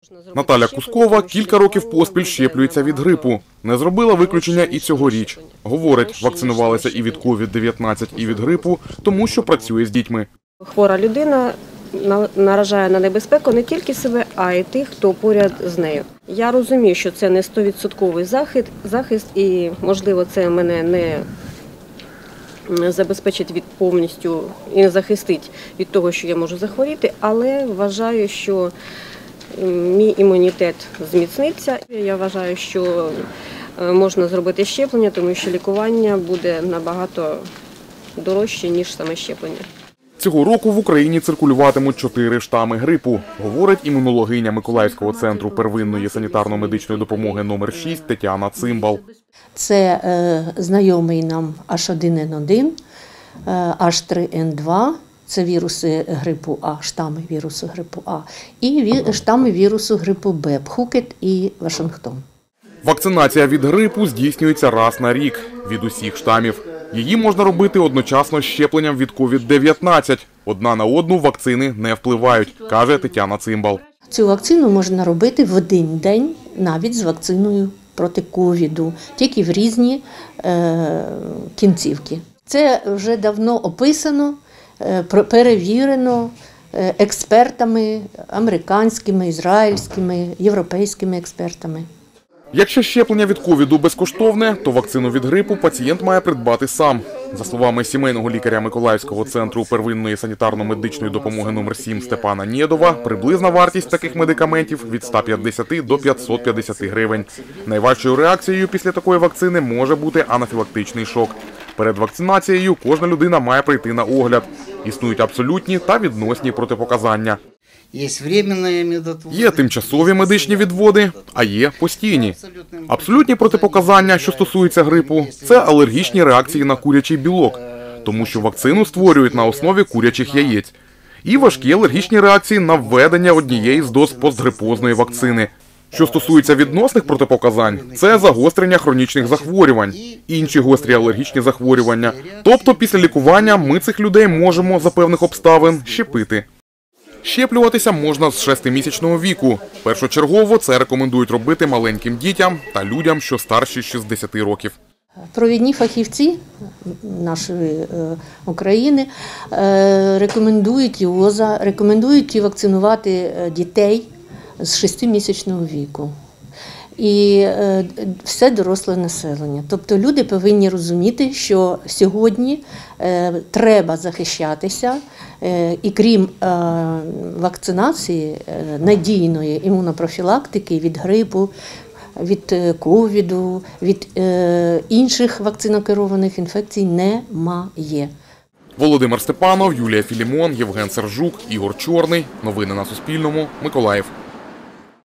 Наталя Кускова кілька років поспіль щеплюється від грипу. Не зробила виключення і цьогоріч. Говорить, вакцинувалася і від COVID-19, і від грипу, тому що працює з дітьми. Хвора людина наражає на небезпеку не тільки себе, а й тих, хто поряд з нею. Я розумію, що це не 100% захист і, можливо, це мене не забезпечить від повністю і не захистить від того, що я можу захворіти, але вважаю, що мій імунітет зміцниться. Я вважаю, що можна зробити щеплення, тому що лікування буде набагато дорожче, ніж саме щеплення. Цього року в Україні циркулюватимуть 4 штами грипу, говорить імунологиня Миколаївського центру первинної санітарно-медичної допомоги номер 6 Тетяна Цимбал. Це знайомий нам H1N1, H3N2, це віруси грипу А, штами вірусу грипу А, і штами вірусу грипу Б, Пхукет і Вашингтон. Вакцинація від грипу здійснюється раз на рік від усіх штамів. Її можна робити одночасно з щепленням від COVID-19. Одна на одну вакцини не впливають, каже Тетяна Цимбал. Цю вакцину можна робити в один день навіть з вакциною проти ковіду, тільки в різні кінцівки. Це вже давно описано, перевірено експертами американськими, ізраїльськими, європейськими експертами. Якщо щеплення від ковіду безкоштовне, то вакцину від грипу пацієнт має придбати сам. За словами сімейного лікаря Миколаївського центру первинної санітарно-медичної допомоги номер 7 Степана Нєдова, приблизна вартість таких медикаментів від 150 до 550 гривень. Найважчою реакцією після такої вакцини може бути анафілактичний шок. Перед вакцинацією кожна людина має прийти на огляд. Існують абсолютні та відносні протипоказання. Є тимчасові медичні відводи, а є постійні. Абсолютні протипоказання, що стосуються грипу, це алергічні реакції на курячий білок, тому що вакцину створюють на основі курячих яєць. І важкі алергічні реакції на введення однієї з доз постгрипозної вакцини. Що стосується відносних протипоказань, це загострення хронічних захворювань, інші гострі алергічні захворювання. Тобто після лікування ми цих людей можемо за певних обставин щепити. Щеплюватися можна з 6-місячного віку. Першочергово це рекомендують робити маленьким дітям та людям, що старші 60 років. Провідні фахівці нашої України рекомендують ОЗА, рекомендують вакцинувати дітей з 6-місячного віку. І все доросле населення. Тобто люди повинні розуміти, що сьогодні треба захищатися, і крім вакцинації, надійної імунопрофілактики від грипу, від ковіду, від інших вакцинокерованих інфекцій немає. Володимир Степанов, Юлія Філімон, Євген Сержук, Ігор Чорний. Новини на Суспільному. Миколаїв.